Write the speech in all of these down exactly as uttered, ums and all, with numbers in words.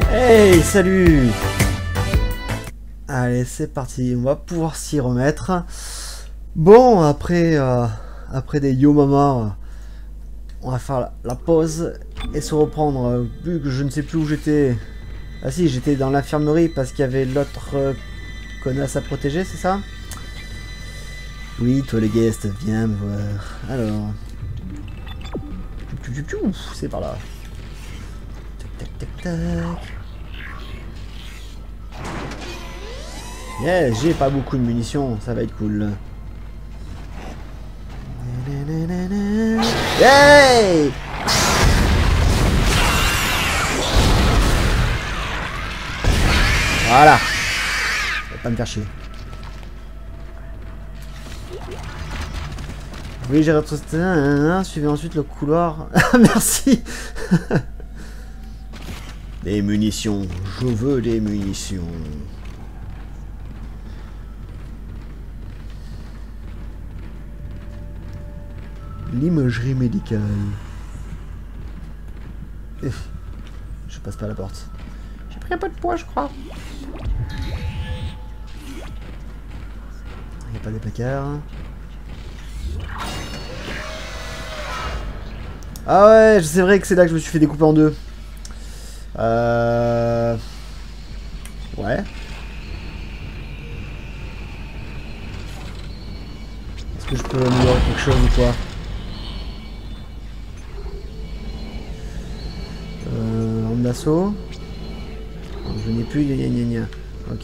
Hey, salut! Allez, c'est parti, on va pouvoir s'y remettre. Bon, après, euh, après des yo mama, on va faire la, la pause et se reprendre. Euh, vu que je ne sais plus où j'étais. Ah si, j'étais dans l'infirmerie parce qu'il y avait l'autre euh, connasse à protéger, c'est ça? Oui, toi les guests, viens me voir. Alors... C'est par là. Tac, tac, tac, tac. Yeah, j'ai pas beaucoup de munitions, ça va être cool. Hey! Voilà. Va pas me faire chier. Oui, j'ai retracé un, suivez ensuite le couloir. Merci. Des munitions, je veux des munitions. L'imagerie médicale. Eh, je passe pas la porte. J'ai pris un peu de poids, je crois. Il n'y a pas des placards. Ah ouais, c'est vrai que c'est là que je me suis fait découper en deux. Euh... Ouais. Est-ce que je peux améliorer quelque chose ou quoi? Euh... Arme d'assaut. Je n'ai plus, gna gna gna. Ok.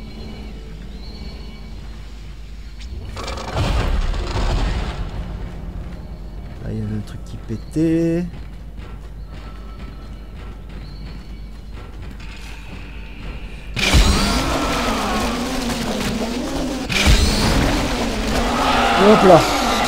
Là, il y avait un truc qui pétait. Hop là.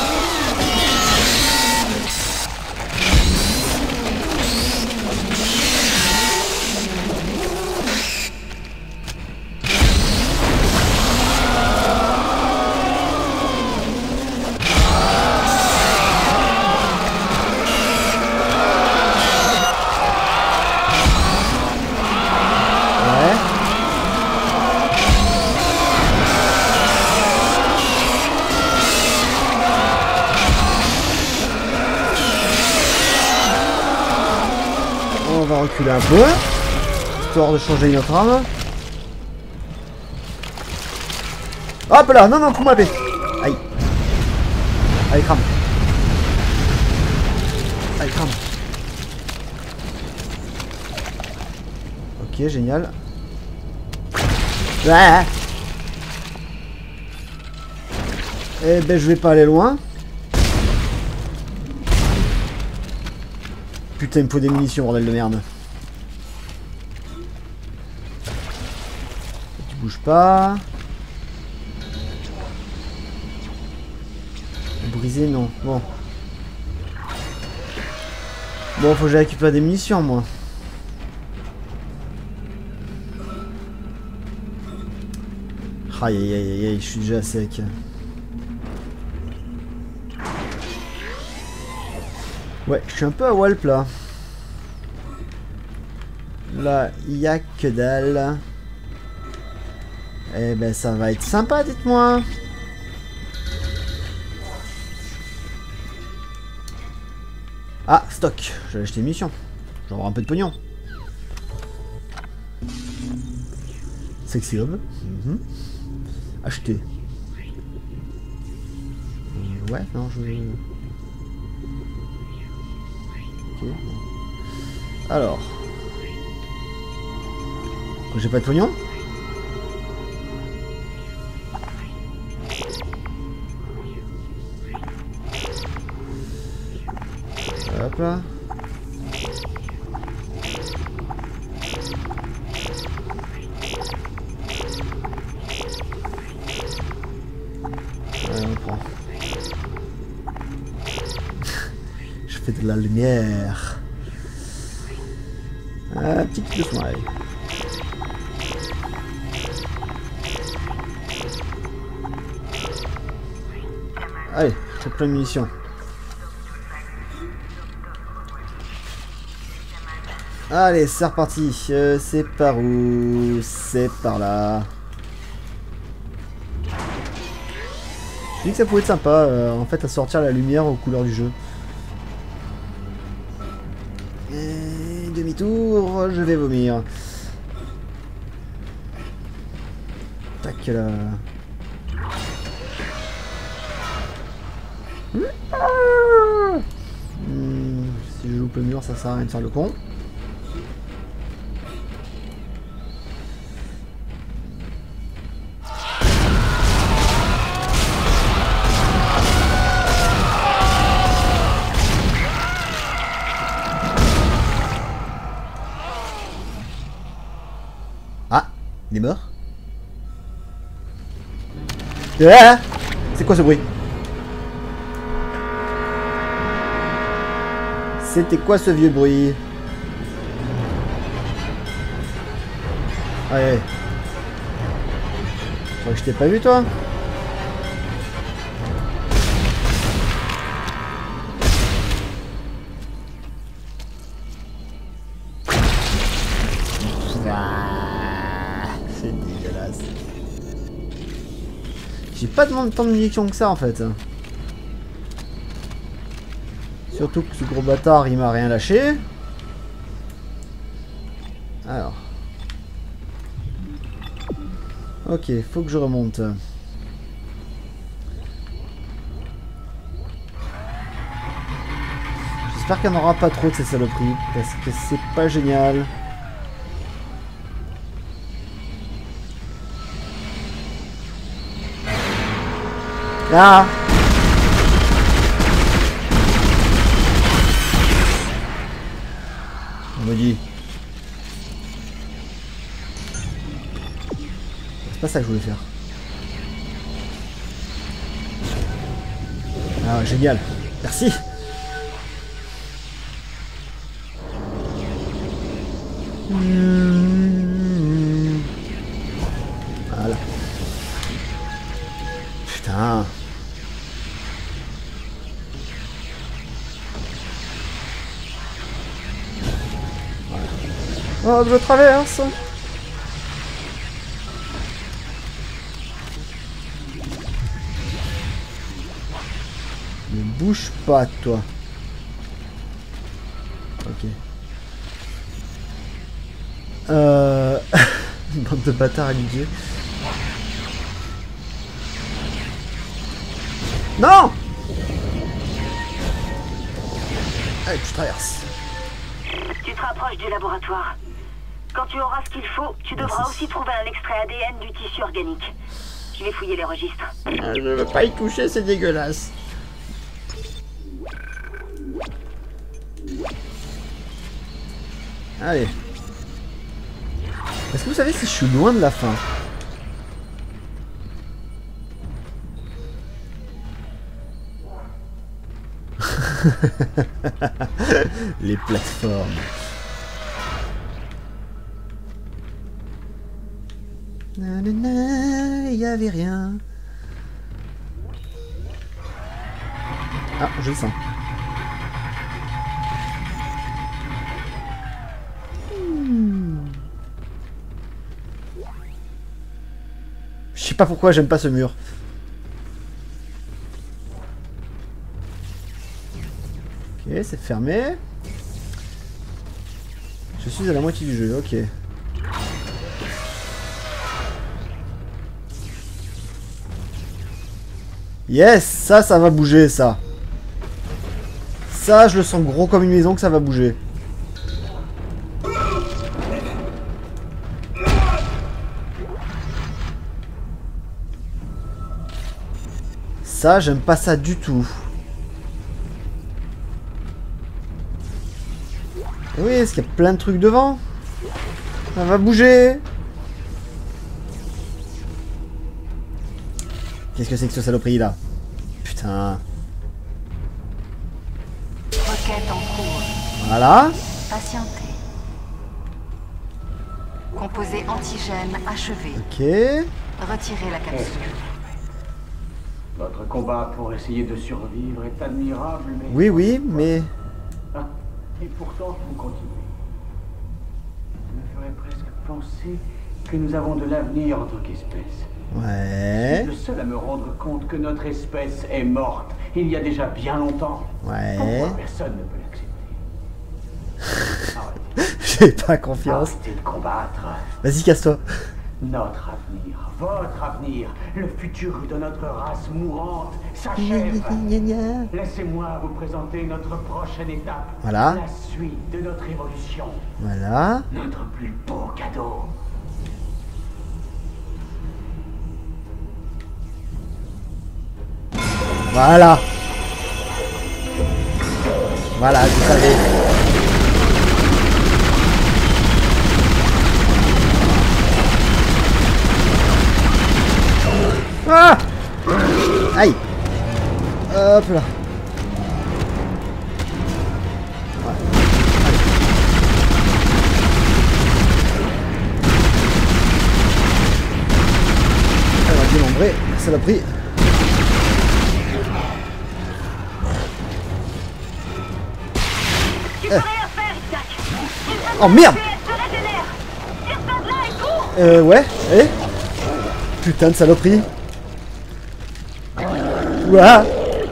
On va reculer un peu, histoire de changer notre arme. Hop là, non, non, fous-moi la paix. Aïe. Allez, crame. Allez, crame. Ok, génial. Ah. Eh ben, je vais pas aller loin. Putain, il me faut des munitions, bordel de merde. Tu bouges pas. Brisé, non. Bon. Bon, faut que j'aille récupérer des munitions, moi. Aïe, aïe, aïe, aïe, je suis déjà sec. Ouais, je suis un peu à Walp là. Là, il n'y a que dalle. Eh ben, ça va être sympa, dites-moi. Ah, stock. J'ai acheté une mission. J'en avoir un peu de pognon. Sexy homme. Mm-hmm. Acheter. Euh, ouais, non, je... Ok. Alors. J'ai pas de pognon. Hop là. Ouais, on prend. Je fais de la lumière. Un petit peu de smile. Allez, j'ai plein de munitions. Allez, c'est reparti. Euh, c'est par où? C'est par là. Je dis que ça pouvait être sympa, euh, en fait, à sortir la lumière aux couleurs du jeu. Et demi-tour, je vais vomir. Tac là. Hmm, si je loupe le mur, ça sert à rien de faire le con. Ah, il est mort. Ah, c'est quoi ce bruit? C'était quoi ce vieux bruit? Ouais. Je crois que je t'ai pas vu toi. Ah, c'est dégueulasse. J'ai pas de tant de munitions que ça en fait. Surtout que ce gros bâtard il m'a rien lâché. Alors. Ok, faut que je remonte. J'espère qu'il n'y en aura pas trop de ces saloperies. Parce que c'est pas génial. Ah! On me dit. C'est pas ça que je voulais faire. Ah, génial. Merci. Voilà. Putain. Oh, je traverse. Ne bouge pas, toi. Ok. Euh... Une bande de bâtards habitués. Non! Allez, tu traverses. Tu te rapproches du laboratoire. Quand tu auras ce qu'il faut, tu devras Merci. aussi trouver un extrait A D N du tissu organique. Je vais fouiller les registres. Ah, je veux pas y toucher, c'est dégueulasse. Allez. Est-ce que vous savez si je suis loin de la fin? Les plateformes. Nanana, y avait rien. Ah, je le sens. Hmm. Je sais pas pourquoi j'aime pas ce mur. Ok, c'est fermé. Je suis à la moitié du jeu, ok. Yes, ça, ça va bouger, ça. Ça, je le sens gros comme une maison que ça va bouger. Ça, j'aime pas ça du tout. Oui, est-ce qu'il y a plein de trucs devant? Ça va bouger. Qu'est-ce que c'est que ce saloperie là? Putain. Requête en cours. Voilà. Patientez. Composé antigène achevé. Ok. Retirez la capsule. Votre combat pour essayer de survivre est admirable, mais... Oui, oui, mais... Ah, et pourtant, vous continuez. penser que nous avons de l'avenir en tant qu'espèce. Ouais. Je suis le seul à me rendre compte que notre espèce est morte il y a déjà bien longtemps. Ouais. Pourquoi personne ne peut l'accepter? Arrêtez. J'ai pas confiance. Arrêtez de combattre. Vas-y, casse-toi. Notre avenir, votre avenir, le futur de notre race mourante s'achève. Laissez-moi vous présenter notre prochaine étape. Voilà. La suite de notre évolution. Voilà. Notre plus beau cadeau. Voilà. Voilà, je savais. Ah! Aïe! Hop là. Ouais. Elle va démembrer, ça l'a pris. Oh merde! Euh ouais, eh? Putain de saloperie! Ouah!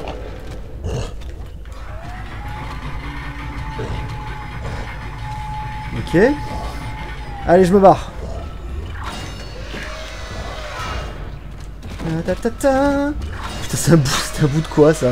Ok. Allez, je me barre. Ta ta ta. Putain, c'est un bout, c'est un bout de quoi ça?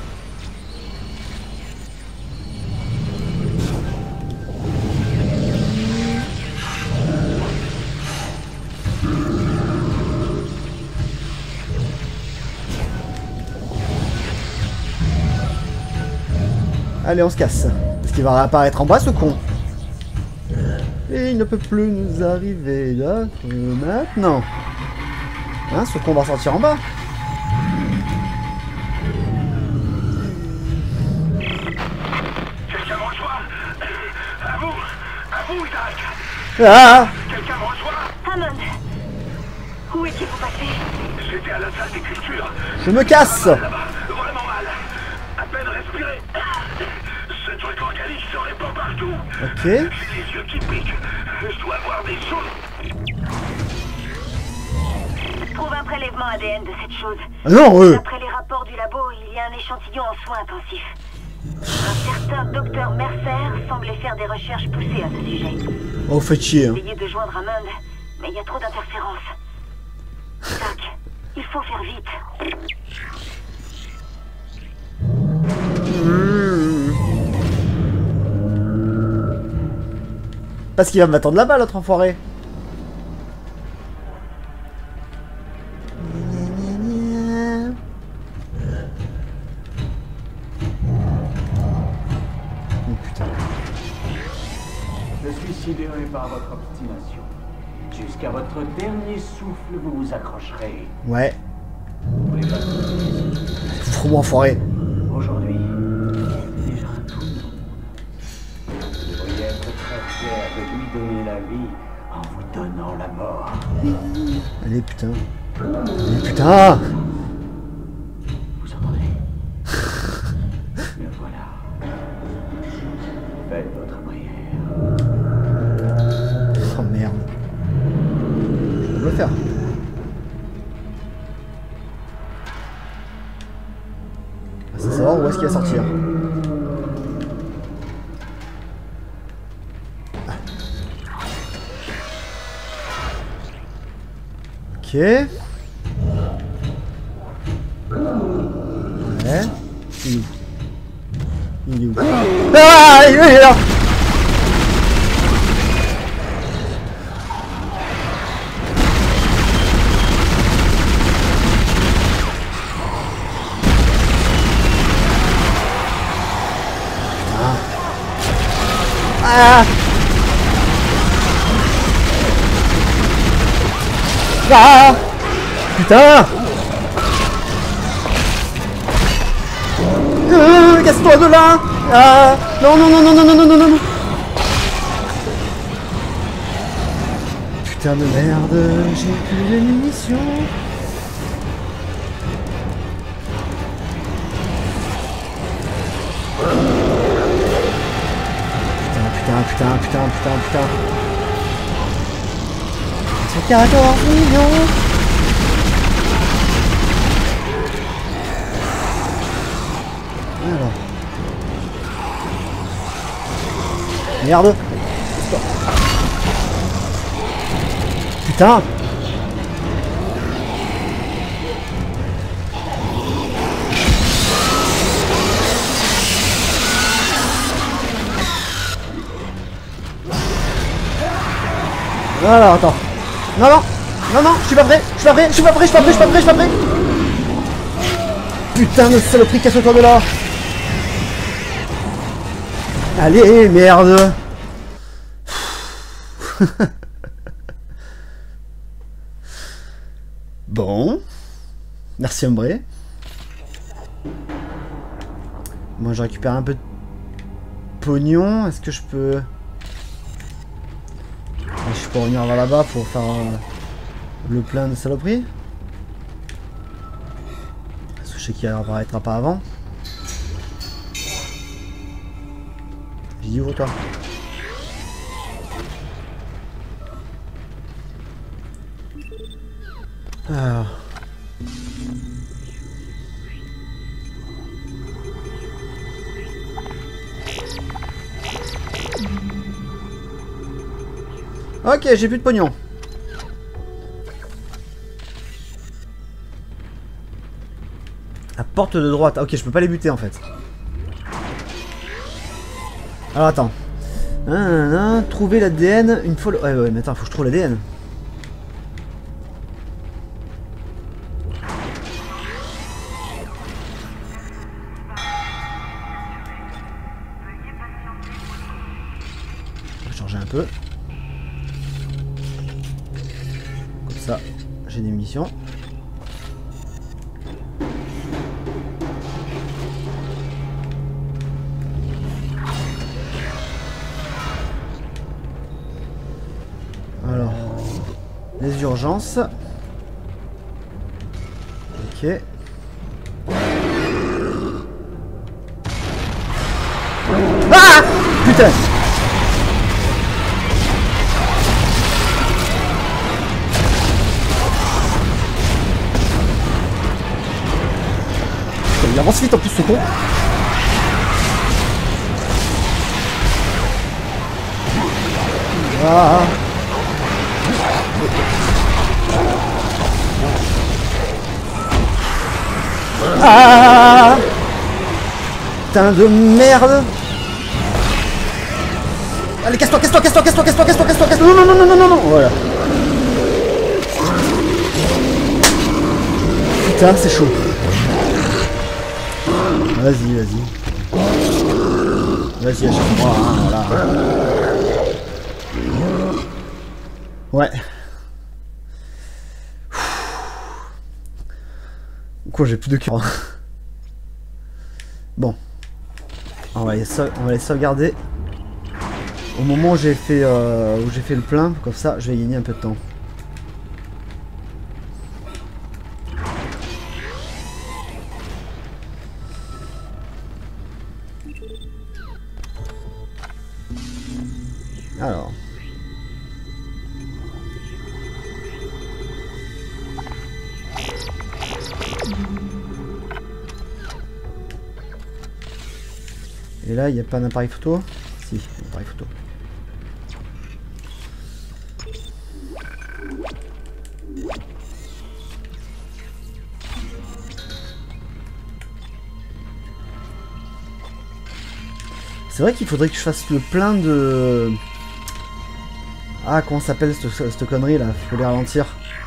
Allez, on se casse. Est-ce qu'il va réapparaître en bas, ce con? Et il ne peut plus nous arriver là, euh, maintenant. Hein, ce con va sortir en bas. Quelqu'un me reçoit? À vous! À vous, Isaac! Ah! Quelqu'un me reçoit? Hammond, où étiez-vous passé? J'étais à la salle des cultures. Je me casse! Là-bas, vraiment mal. À peine respirer. Ce truc organique se répand partout. Ok. J'ai les yeux qui piquent. Je dois voir des choses. Trouve un prélèvement A D N de cette chose. Ah non, eux! D'après les rapports du labo, il y a un échantillon en soins intensifs. Un certain docteur Mercer semblait faire des recherches poussées à ce sujet. Oh, faites chier, hein. Essayez de joindre Hammond, mais il y a trop d'interférences. Tac, il faut faire vite. Mmh. Parce qu'il va m'attendre là-bas, l'autre enfoiré. Oh putain. Je suis sidéré par votre obstination. Jusqu'à votre dernier souffle, vous vous accrocherez. Ouais. Vous voulez pas Fous moi enfoiré. Aujourd'hui, c'est déjà un tout nouveau monde. Vous devriez être très fier de lui donner la vie en vous donnant la mort. Allez, putain. Allez, putain. Vous entendez? Le voilà. Faites votre prière. Oh merde. Je peux le faire. C'est savoir où est-ce qu'il va sortir. Ok. Ouais. Il est où? Il est où? Ah, il est là! Ah! Ah! Putain! Euh, casse-toi de là! Ah! Non, non, non, non, non, non, non, non, non! Putain de merde, j'ai plus de munitions! Putain, putain, putain, putain, putain. C'est quatorze millions. Alors. Merde. Putain. Alors attends. Non non. Non non, je suis pas prêt. Je suis pas prêt. Je suis pas prêt. Je suis pas prêt. Je suis pas prêt. Je suis pas prêt. Putain de saloperie, casse-toi de là. Allez, merde. Bon. Merci Ombré. Moi je récupère un peu de pognon. Est-ce que je peux... Je peux revenir vers là-bas pour faire euh, le plein de saloperies. Parce que je sais qu'il apparaîtra pas avant. J'ai dit ouvre toi. Alors. Ok, j'ai plus de pognon. La porte de droite. Ok, je peux pas les buter en fait. Alors attends. Ah, ah, ah, trouver l'A D N une fois le... Ouais, ouais, mais attends, faut que je trouve l'A D N. On va changer un peu. Comme ça, j'ai des munitions. Alors, les urgences. Ok. Ah! Putain! Il avance vite en plus ce con. Ah. Ah. Putain de merde. Allez, casse-toi, casse-toi, casse-toi, casse-toi, casse-toi, casse-toi, casse-toi, casse-toi. Non, non, non, non, non, non, non. Voilà. Putain, c'est chaud. Vas-y, vas-y. Vas-y, achète-moi, hein, voilà. Ouais. Quoi, j'ai plus de cœur. Bon. On va les, on va les sauvegarder. Au moment où j'ai fait, euh, où j'ai fait le plein, comme ça, je vais gagner un peu de temps. Alors. Et là, il n'y a pas d'appareil photo? Si, un appareil photo. C'est vrai qu'il faudrait que je fasse le plein de... Ah, comment s'appelle cette, cette connerie là? Faut les ralentir.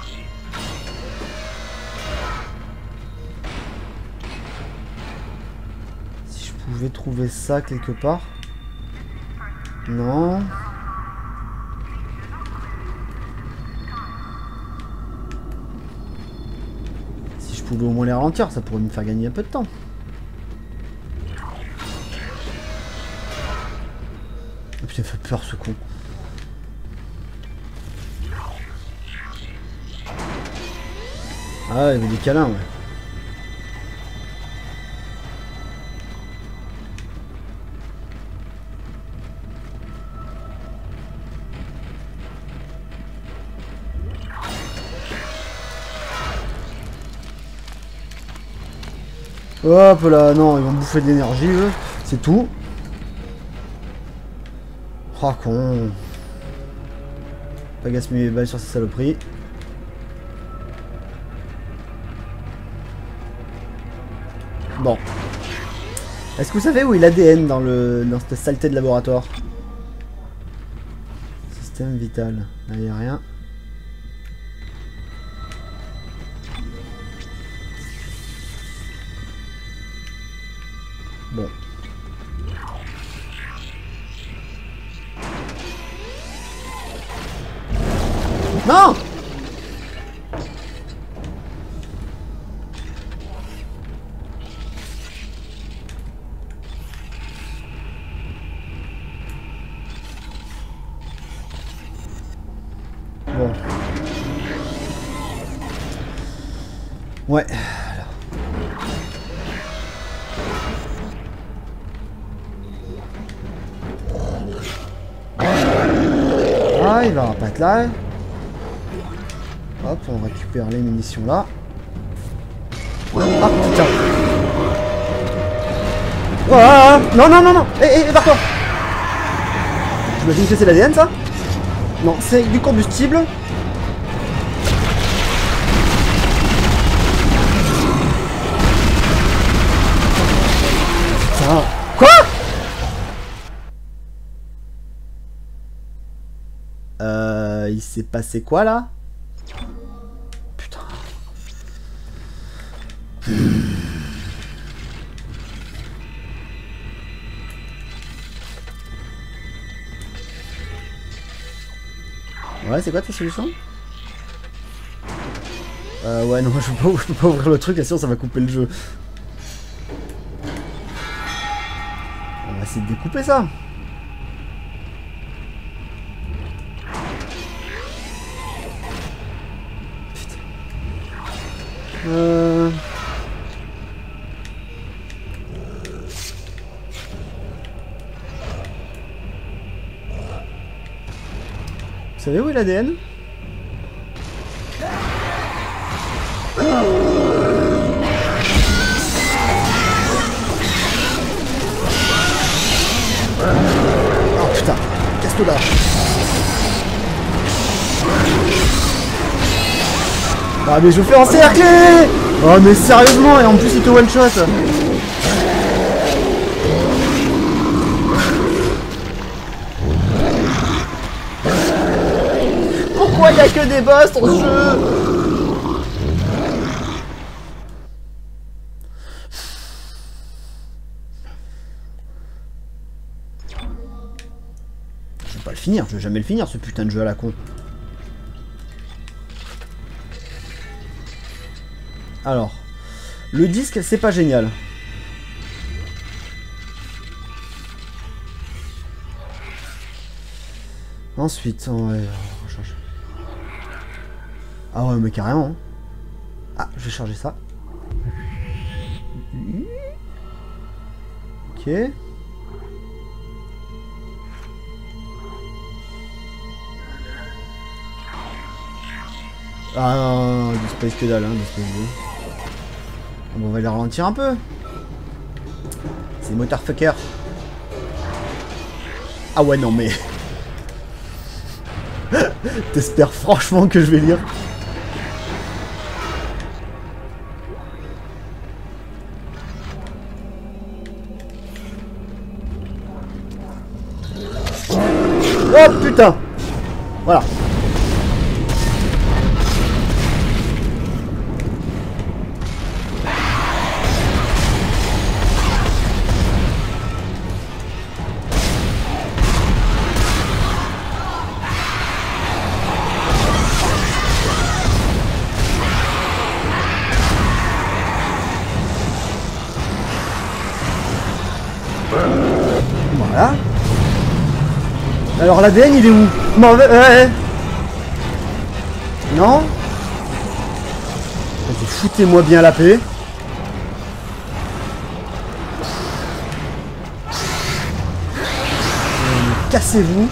Si je pouvais trouver ça quelque part. Non. Si je pouvais au moins les ralentir, ça pourrait me faire gagner un peu de temps. Oh putain, il fait peur ce con. Ah, il y avait des câlins, ouais. Hop là, non, ils vont bouffer de l'énergie, eux. C'est tout. Oh, con. Pas gaspiller mes balles sur ces saloperies. Bon. Est-ce que vous savez où est l'A D N dans, le, dans cette saleté de laboratoire? Système vital. Là, il n'y a rien. Bon. Non! Bon. Ouais. Ah, il va pas être là. Hop, on récupère les munitions là. Ah putain. Oh, non, non, non, non. Eh, eh, eh, barre-toi. J'imagine que c'est l'A D N ça? Non, c'est du combustible. Putain. Quoi? Euh... Il s'est passé quoi là? Putain. Ouais, c'est quoi ta solution? Euh, ouais, non, je peux, pas, je peux pas ouvrir le truc, là, sinon ça va couper le jeu. On va essayer de découper ça. Putain. Euh... Vous savez où est l'A D N? Oh putain, casse-toi là. Ah mais je vous fais encercler. Oh mais sérieusement, et en plus il te one shot. Pourquoi il n'y a que des boss dans ce jeu? Je vais pas le finir, je vais jamais le finir ce putain de jeu à la con. Alors, le disque c'est pas génial. Ensuite, on va recharger. Ah ouais, mais carrément. Ah, je vais charger ça. Ok. Ah non, non, non, du space que dalle, hein, du space deux. Bon, on va les ralentir un peu. C'est motherfucker. Ah ouais, non, mais... T'espères franchement que je vais lire? Oh putain! Voilà. Voilà. Alors l'A D N il est où? Mauvais. Ouais. Non. Foutez-moi bien la paix. Cassez-vous.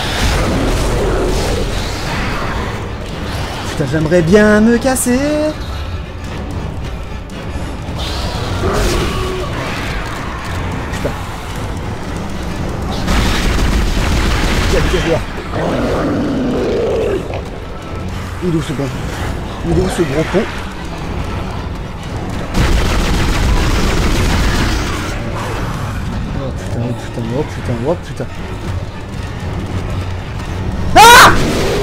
Putain, j'aimerais bien me casser. dégagez-la. Il est où ce con? Il est où ce gros con? Oh putain, oh putain, oh putain, oh putain. Ah!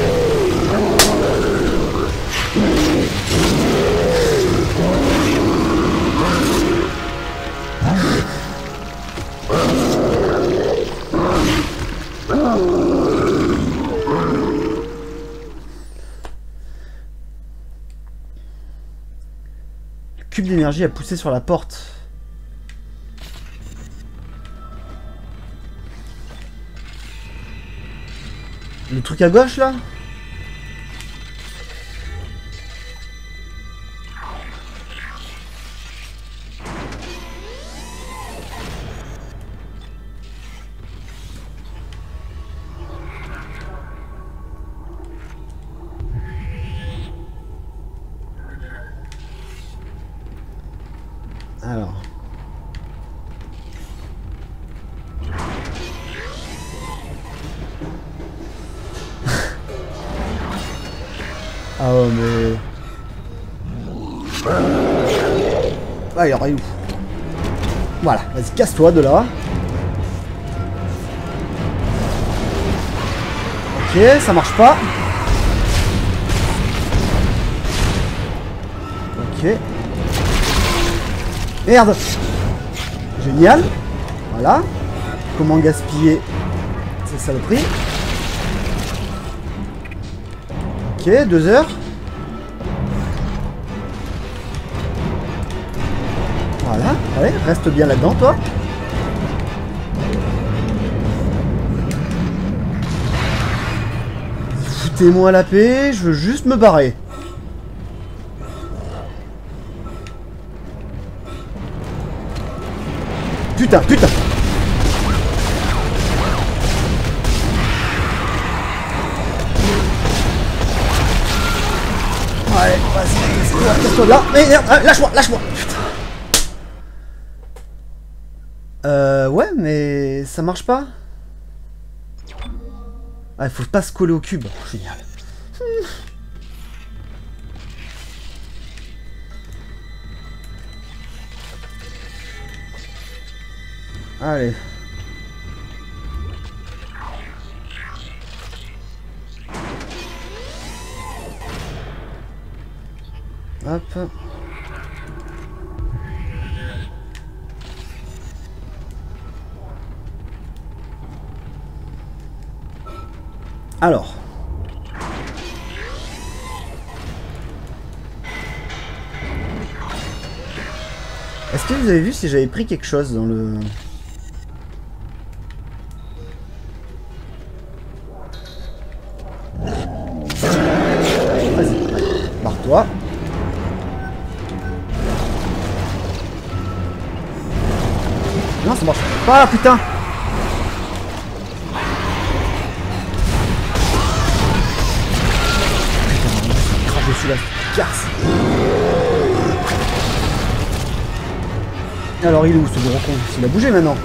Le cube d'énergie a poussé sur la porte. Le truc à gauche là? Alors. Ah ouais mais... Ah il aurait où? Voilà, vas-y casse-toi de là. Ok, ça marche pas. Ok. Merde. Génial. Voilà. Comment gaspiller ces saloperies? Ok, deux heures. Voilà, allez, reste bien là-dedans, toi. Foutez-moi la paix, je veux juste me barrer. Putain, putain. Allez, vas-y, casse-toi de là. Mais merde, lâche-moi, lâche-moi. Putain. Euh, ouais, mais ça marche pas. Ah, il faut pas se coller au cube. Génial. Allez. Hop. Alors. Est-ce que vous avez vu si j'avais pris quelque chose dans le... Vas-y, barre-toi. Non, ça marche pas, putain. Je suis là, casse. Alors il est où ce gros con? Il a bougé maintenant.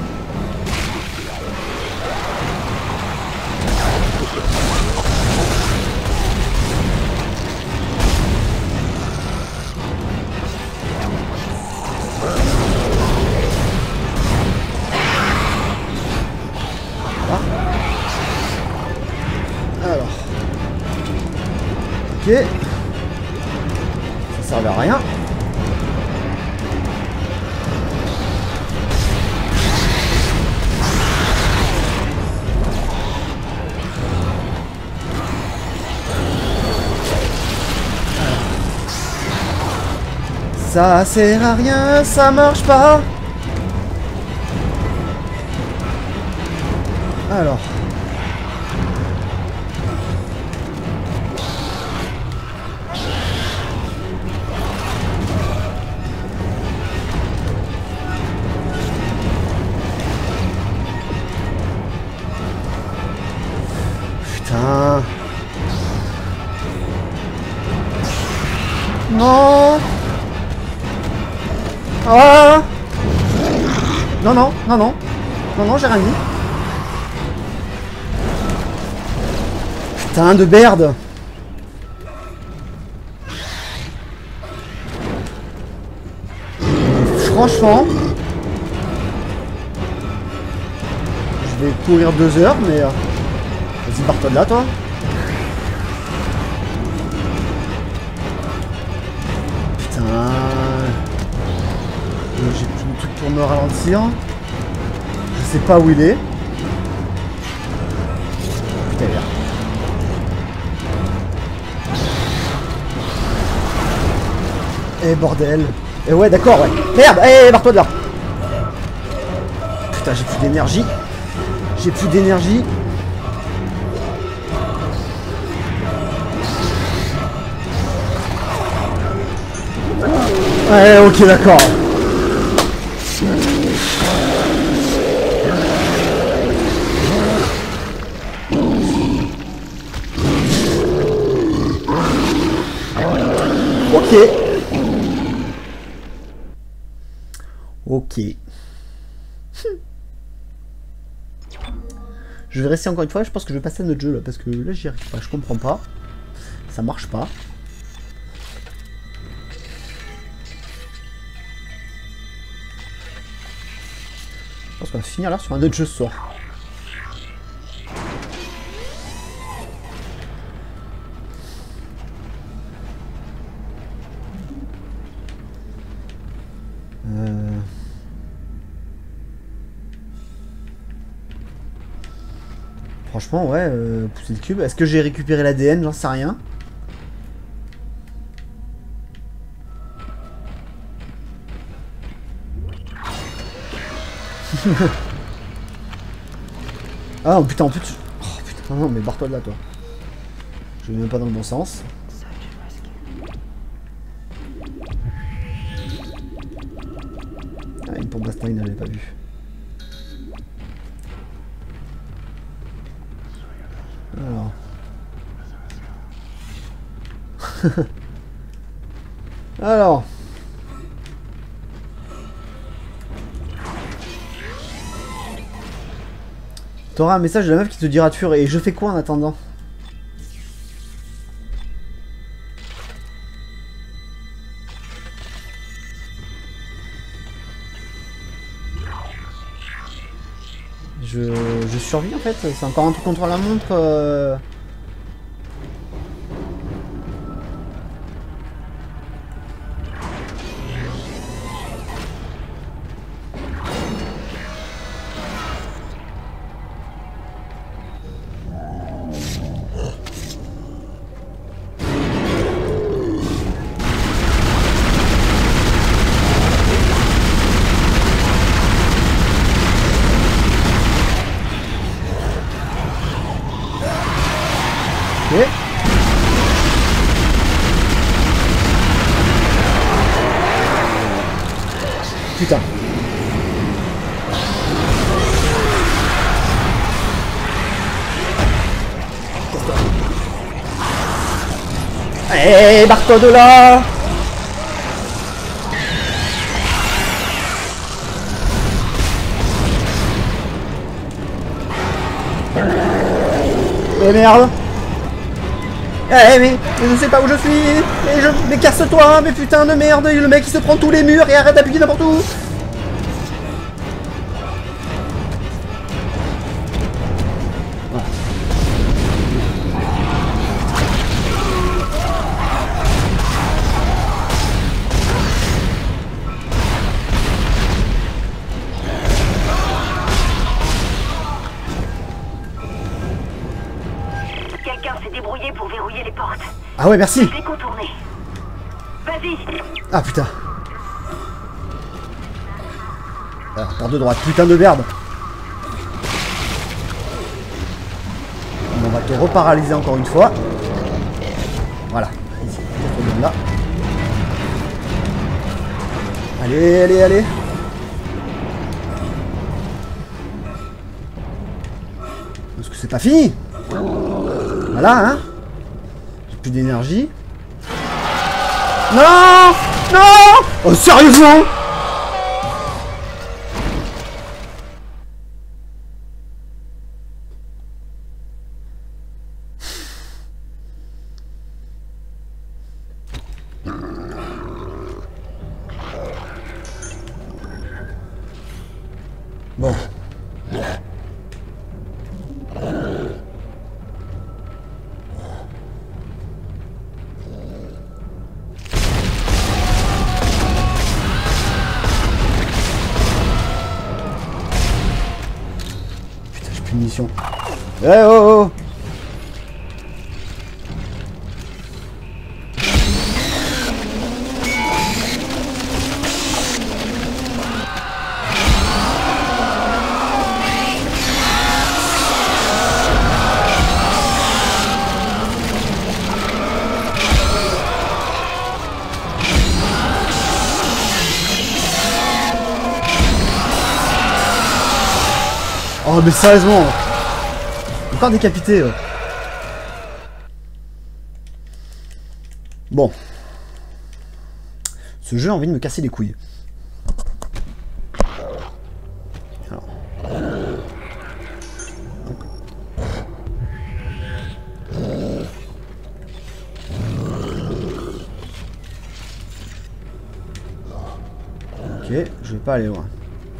Alors. Ok. Ça servait à rien. Ça sert à rien, ça marche pas. Alors. Putain. Non. Ah. Non, non, non, non. Non, non, j'ai rien dit. Putain de merde. Franchement, je vais courir deux heures, mais euh, vas-y, barre-toi de là, toi. Putain, j'ai plus de truc pour me ralentir. Je sais pas où il est. Putain, il est là. Eh bordel. Eh ouais, d'accord, ouais. Merde, eh, barre-toi de là. Putain, j'ai plus d'énergie. J'ai plus d'énergie. Ouais, ok, d'accord. Ok. Ok. Je vais rester encore une fois, je pense que je vais passer à notre jeu là, parce que là j'y arrive pas, je comprends pas. Ça marche pas. Je pense qu'on va finir là sur un autre jeu ce soir. Euh... Franchement, ouais, euh, pousser le cube. Est-ce que j'ai récupéré l'A D N? J'en sais rien. Ah oh, putain, en plus... Tu... Oh putain, non, mais barre-toi de là, toi. Je vais même pas dans le bon sens. Ah, une pompe à Stein, j'avais pas vu. Alors. Alors. T'auras un message de la meuf qui te dira de fuir. Et je fais quoi en attendant? Je, je survis en fait, c'est encore un truc contre la montre. Euh... Okay. Putain. Eh, barre-toi de là. Eh merde. Eh mais, mais je sais pas où je suis. Et je, mais casse-toi, mais putain de merde. Le mec il se prend tous les murs et arrête d'appuyer n'importe où. Voilà. Quelqu'un s'est débrouillé pour verrouiller les portes. Ah ouais, merci. Je l'ai contourné. Vas-y. Ah putain. Ah, par de droite, putain de merde. On va te reparalyser encore une fois. Voilà. Vas-y, là. Allez, allez, allez. Parce que c'est pas fini. Voilà, hein. J'ai plus d'énergie. Non. Non. Oh, sérieusement. Bon. Putain, j'ai plus de munitions. Eh oh oh! Oh mais sérieusement, encore décapité. Euh. Bon, ce jeu a envie de me casser les couilles. Alors. Ok, je vais pas aller loin.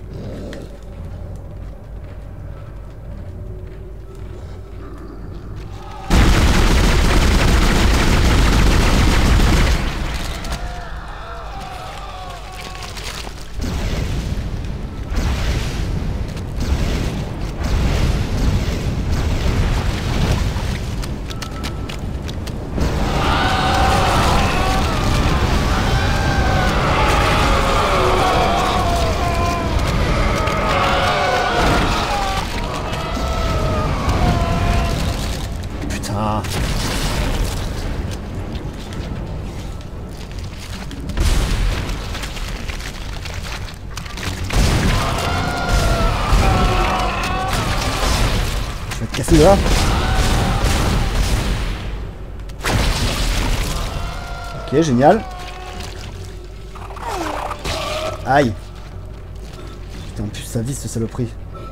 Casser là. Ok, génial. Aïe. Putain, en plus ça vise ce saloperie.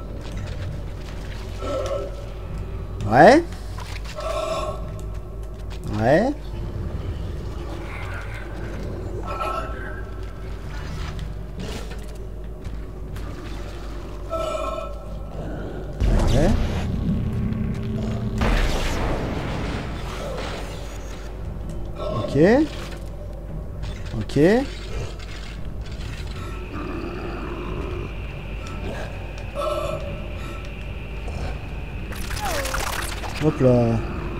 Ouais. Ouais. Ouais. Ok. Ok. Hop là.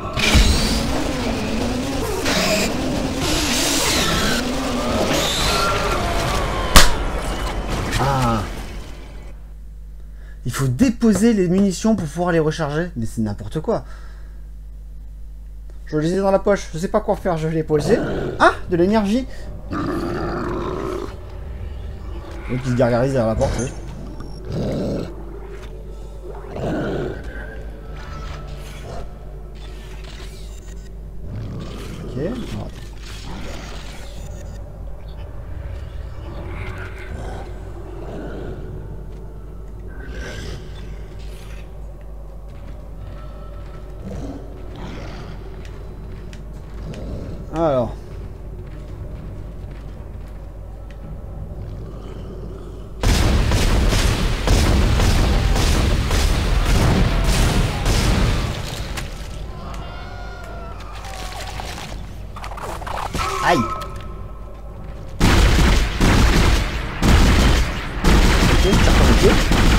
Ah. Il faut déposer les munitions pour pouvoir les recharger. Mais c'est n'importe quoi. Je les ai dans la poche, je sais pas quoi faire, je vais les poser. Ah, de l'énergie. Et qui se gargarise derrière la porte, oui. Ok. Alors. Aïe. Ok, ça part.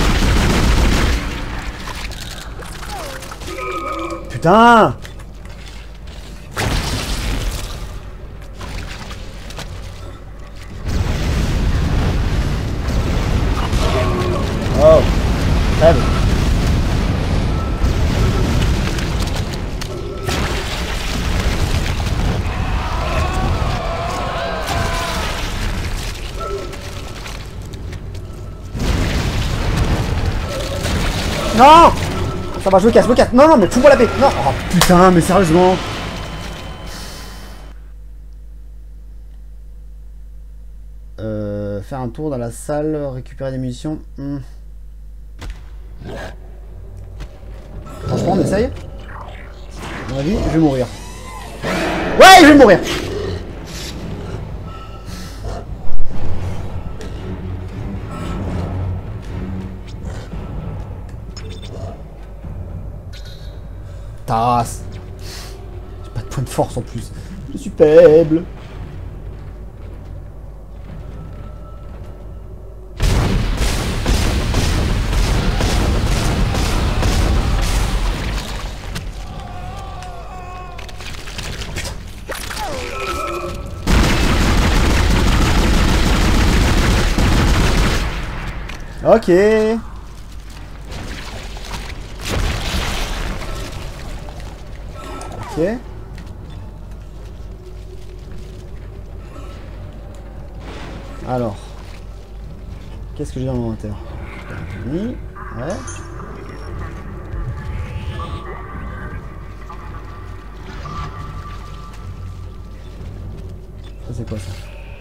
Putain. Oh, crève. Non. Ça va, je me casse, je me casse. Non, non, mais fous-moi la paix. Non. Oh putain, mais sérieusement. Euh, faire un tour dans la salle, récupérer des munitions. Hmm. Franchement, on essaye. À mon avis, je vais mourir. Ouais, je vais mourir. ta race. J'ai pas de point de force en plus. Je suis faible. Ok. Ok. Alors. Qu'est-ce que j'ai dans l'inventaire? Oui. Ouais. Ça c'est quoi ça?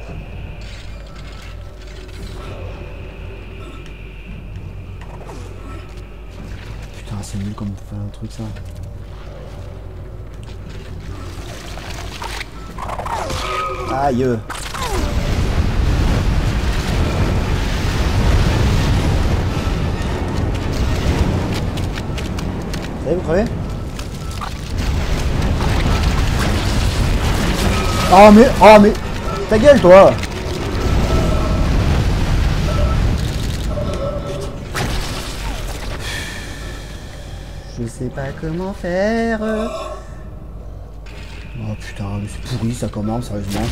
Putain, c'est nul comme faire un truc ça. Aïe. Ça y est, vous crevez? Oh mais, oh mais, ta gueule toi! Je sais pas comment faire. Oh putain, mais c'est pourri ça commence, sérieusement.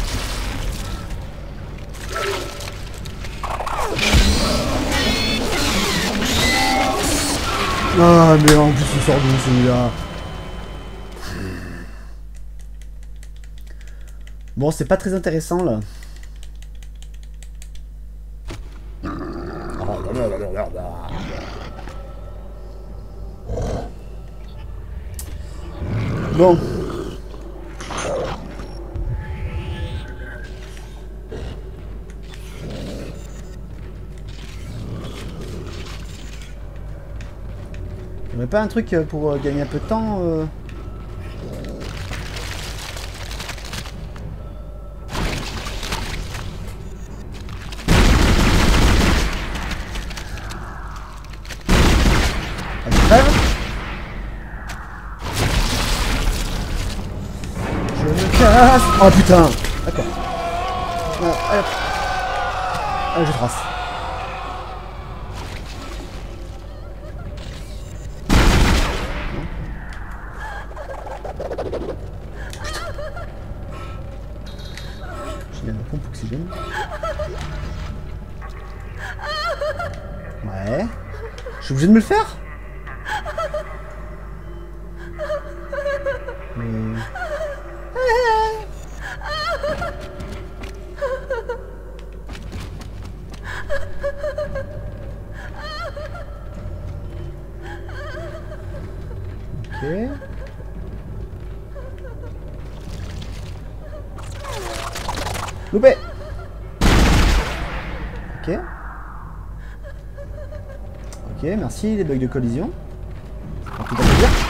Ah mais en plus il sort d'où celui-là? Bon, c'est pas très intéressant là. Bon. Il n'y a pas un truc pour gagner un peu de temps euh... Elle crève. Je me casse. Oh putain. D'accord. Ah, allez. Allez, je trace. J'ai la pompe oxygène. Ouais. Je suis obligé de me le faire? Mais... Ok. Loupé. Ok. Ok, merci les bugs de collision. C'est pas tout à fait bien.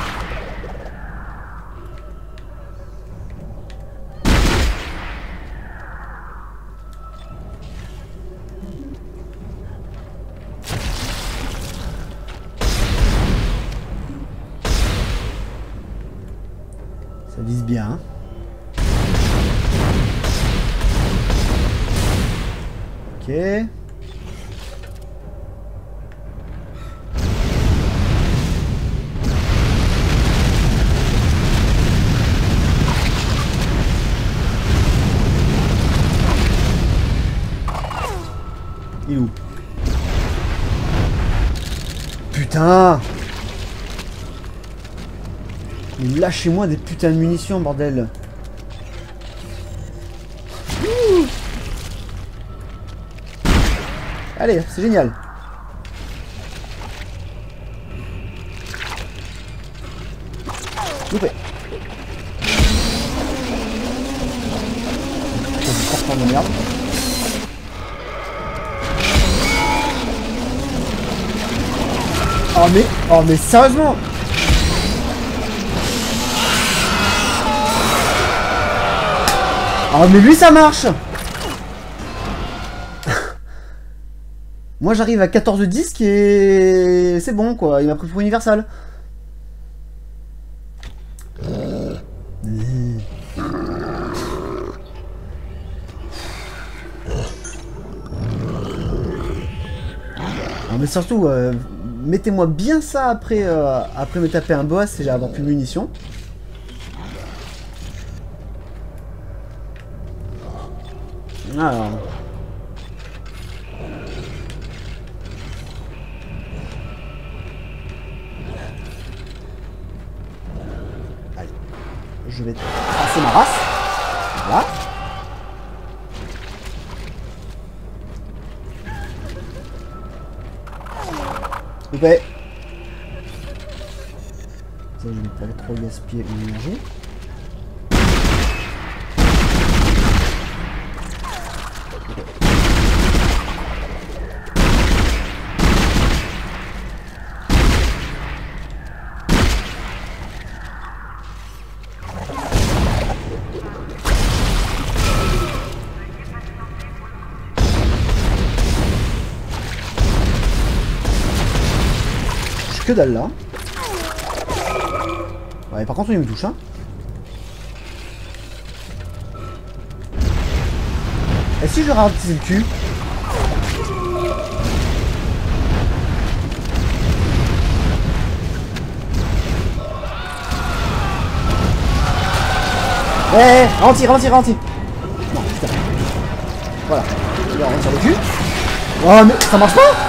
Ça vise bien. Ok. Il est où? Putain! Mais lâchez-moi des putains de munitions, bordel! Ouh. Allez, c'est génial! Loupé! C'est portant de merde. Oh mais, oh mais sérieusement! Oh mais lui ça marche! Moi j'arrive à quatorze disques et c'est bon quoi, il m'a pris pour Universal. Non mais surtout, euh, mettez-moi bien ça après, euh, après me taper un boss et j'ai avoir plus de munitions. Alors... Allez, je vais tracer ma race. Voilà. Ok. Ça, je vais pas trop gaspiller l'énergie. Que dalle là. Ouais, par contre, il me touche, hein. Et si je ralentissais le cul? Eh, hey, ralentis, ralentis, ralentis. Non, putain. Voilà. Je vais ralentir le cul. Oh, mais ça marche pas?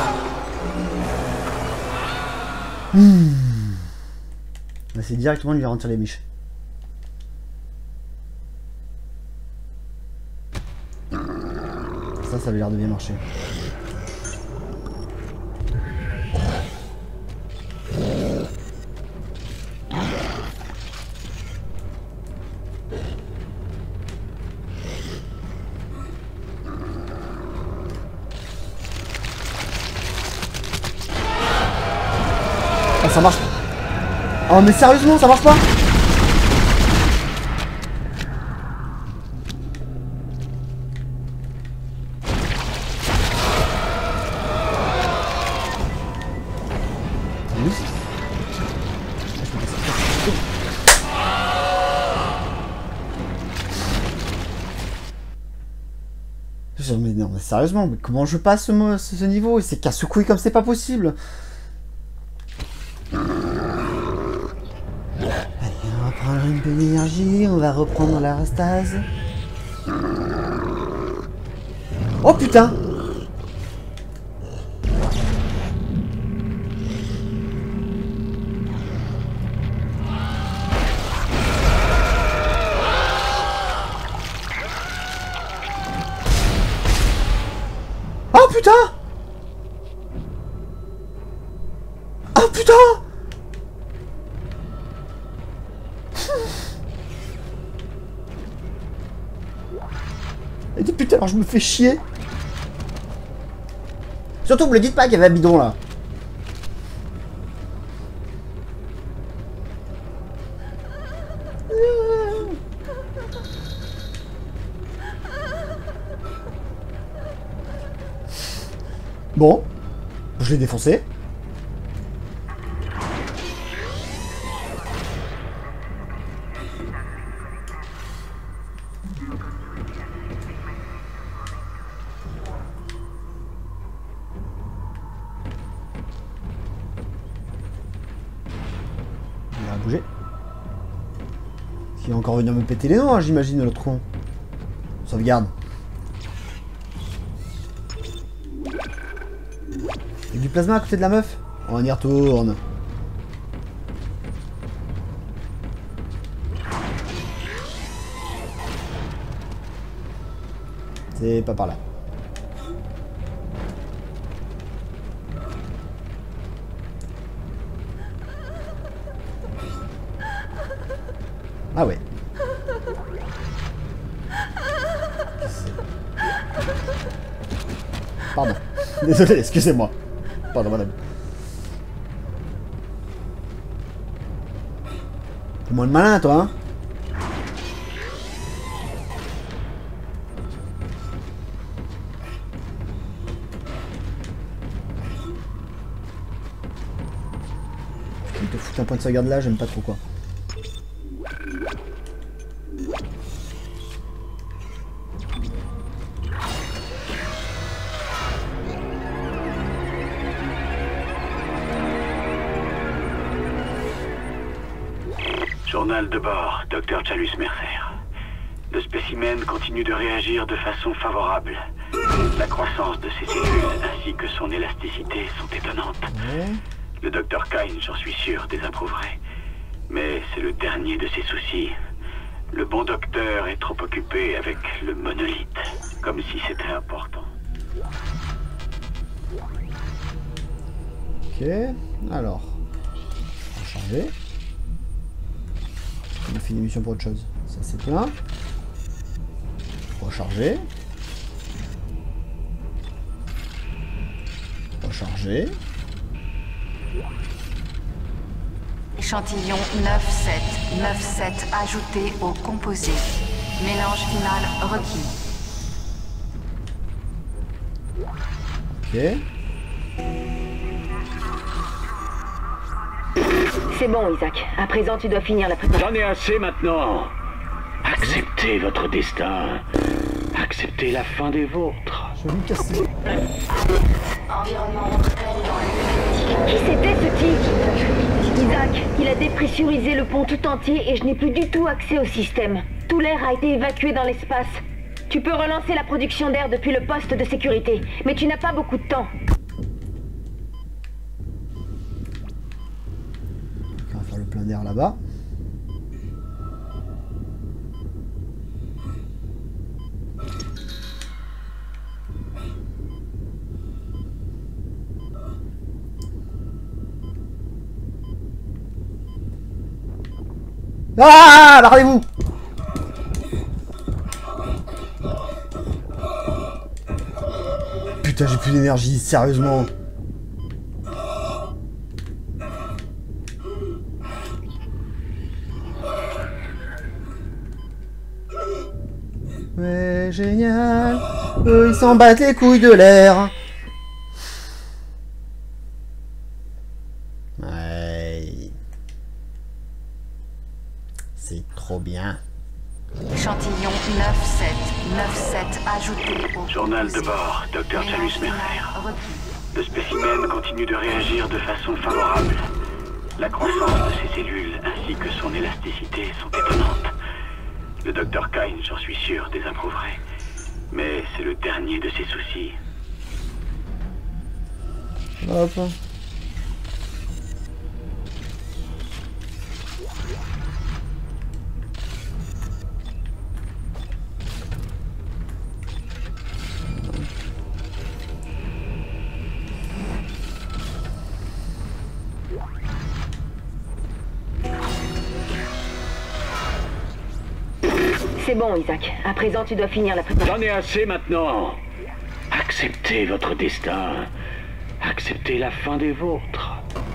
Hmm. On va essayer directement de lui ralentir les miches. Ça, ça avait l'air de bien marcher. Ah, ça marche. Oh mais sérieusement, ça marche pas? Oui. Mais non, mais sérieusement, mais comment je passe ce, ce, ce niveau? C'est casse-couille comme c'est pas possible. Une peu d'énergie, on va reprendre la rastase. Oh putain! Oh putain! Oh putain! Et putain, alors je me fais chier. Surtout, vous le dites pas qu'il y avait un bidon là. Bon, je l'ai défoncé. Il va bouger. Il va encore venir me péter les noms, hein, j'imagine, l'autre con. Sauvegarde. Il y a du plasma à côté de la meuf. On y retourne. C'est pas par là. Ah ouais. Pardon. Désolé, excusez-moi. Pardon, madame. Fais moins le malin, toi, hein. Il te fout un point de sauvegarde là, j'aime pas trop quoi. Journal de bord, docteur Chalus Mercer. Le spécimen continue de réagir de façon favorable. La croissance de ses cellules ainsi que son élasticité sont étonnantes. Ouais. Le docteur Kyne, j'en suis sûr, désapprouverait. Mais c'est le dernier de ses soucis. Le bon docteur est trop occupé avec le monolithe, comme si c'était important. Ok, alors. On va changer. On a fait une émission pour autre chose. Ça c'est plein. Recharger. Recharger. Échantillon neuf sept neuf sept ajouté au composé. Mélange final requis. Ok. C'est bon, Isaac. À présent, tu dois finir la préparation. J'en ai assez maintenant. Acceptez votre destin. Acceptez la fin des vôtres. Je vais me casser. Qui c'était ce type? Isaac, il a dépressurisé le pont tout entier et je n'ai plus du tout accès au système. Tout l'air a été évacué dans l'espace. Tu peux relancer la production d'air depuis le poste de sécurité, mais tu n'as pas beaucoup de temps. On va faire le plein d'air là-bas. Ah, regardez-vous. Putain, j'ai plus d'énergie, sérieusement. Ouais, génial. Eux, ils s'en battent les couilles de l'air. Ouais. C'est trop bien. Échantillon neuf sept neuf sept ajouté au Journal de composé. bord, docteur Mélange Chalus final Mercer. requis. Le spécimen continue de réagir de façon favorable. La croissance de ses cellules ainsi que son élasticité sont étonnantes. Le docteur Kyne, j'en suis sûr, désapprouverait. Mais c'est le dernier de ses soucis. Hop. C'est bon, Isaac. À présent, tu dois finir la préparation. J'en ai assez maintenant. Acceptez votre destin. Acceptez la fin des vôtres.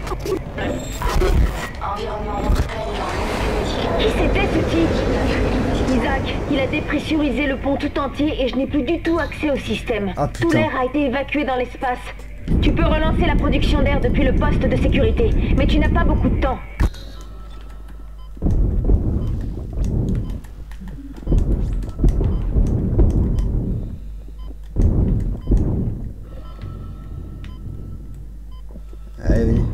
Qui c'était ce type? Isaac, il a dépressurisé le pont tout entier et je n'ai plus du tout accès au système. Ah, tout putain. l'air a été évacué dans l'espace. Tu peux relancer la production d'air depuis le poste de sécurité, mais tu n'as pas beaucoup de temps. Allez, venez.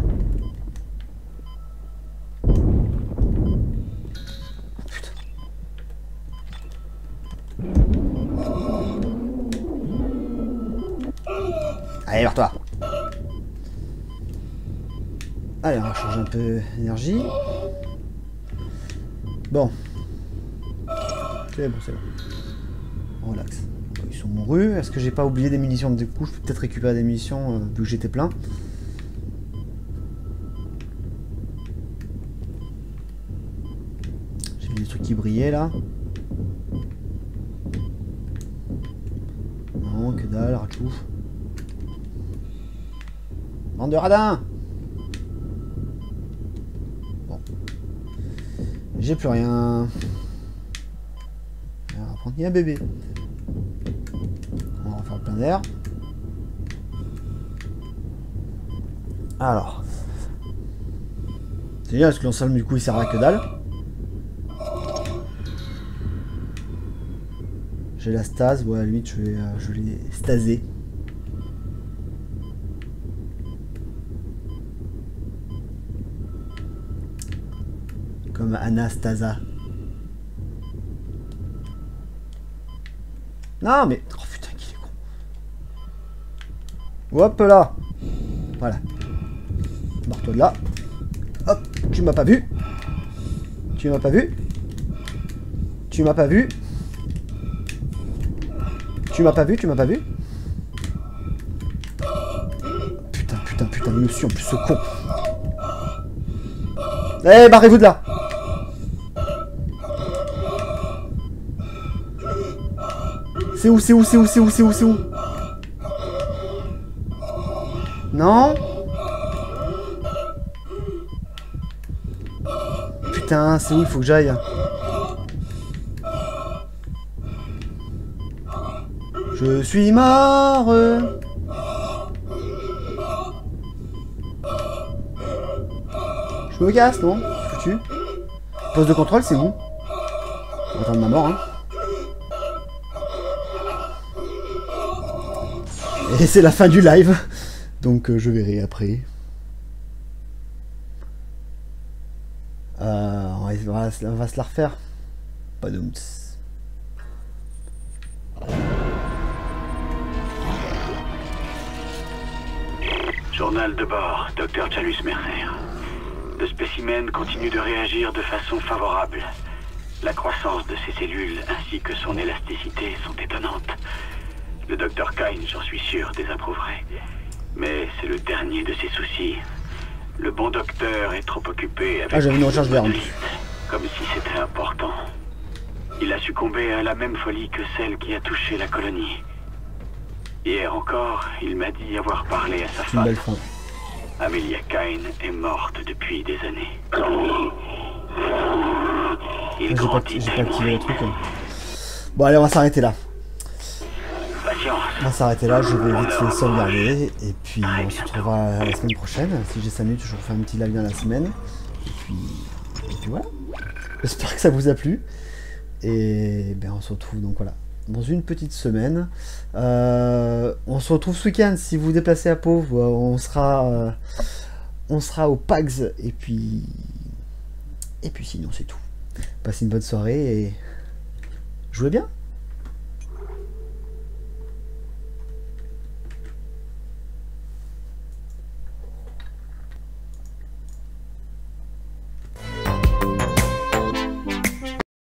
Putain. Allez, vers toi. Allez, on va changer un peu d'énergie. Bon. C'est bon, c'est bon. Relax. Ils sont mourus. Est-ce que j'ai pas oublié des munitions? Du coup, je peux peut-être récupérer des munitions euh, vu que j'étais plein. J'ai vu des trucs qui brillaient là. Non, que dalle, ratchouf. Bande de radins! Bon. J'ai plus rien. On va prendre un bébé. On va faire le plein d'air. Alors. C'est bien parce que l'ensemble du coup il sert à que dalle. J'ai la stase, ouais à la limite je vais, euh, je vais les staser. Comme Anastasia. Non mais... Oh putain qu'il est con. Hop là. Voilà. Barre-toi de là. Hop, tu m'as pas vu. Tu m'as pas vu. Tu m'as pas vu. Tu m'as pas vu, tu m'as pas vu. Putain, putain, putain, monsieur, en plus ce con. Eh, barrez-vous de là. C'est où, c'est où, c'est où, c'est où, c'est où, c'est où? Non? Putain, c'est où il faut que j'aille? Je suis mort. Je me casse, non? Foutu. Poste de contrôle, c'est où? On va attendre ma mort, hein. Et c'est la fin du live. Donc euh, je verrai après. Euh, on, va, on, va, on va se la refaire. Pas de mousse. Journal de bord, docteur Chalus Mercer. Le spécimen continue de réagir de façon favorable. La croissance de ses cellules ainsi que son élasticité sont étonnantes. Le docteur Kyne, j'en suis sûr, désapprouverait. Mais c'est le dernier de ses soucis. Le bon docteur est trop occupé avec... Ah, j'avais une recherche verte. Comme si c'était important. Il a succombé à la même folie que celle qui a touché la colonie. Hier encore, il m'a dit avoir parlé à sa femme. Une belle fin. Amelia Kyne est morte depuis des années. Il J'ai pas, grandit j'ai pas tellement activé le vite. truc. Bon allez, on va s'arrêter là. Patience. On va s'arrêter là, je vais vite fait sauvegarder. Et puis on se retrouvera la semaine prochaine. Si j'ai cinq minutes, je refais un petit live dans la semaine. Et puis, et puis voilà. J'espère que ça vous a plu. Et ben on se retrouve donc voilà dans une petite semaine. Euh, on se retrouve ce week-end. Si vous vous déplacez à Pau, on sera, euh, on sera au Pags. Et puis, et puis sinon c'est tout. Passez une bonne soirée et jouez bien.